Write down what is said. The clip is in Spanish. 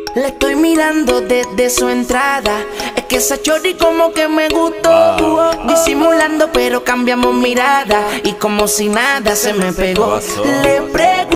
Le estoy mirando desde su entrada. Es que esa chori como que me gustó. Disimulando pero cambiamos mirada. Y como si nada se me pegó. Le pregunto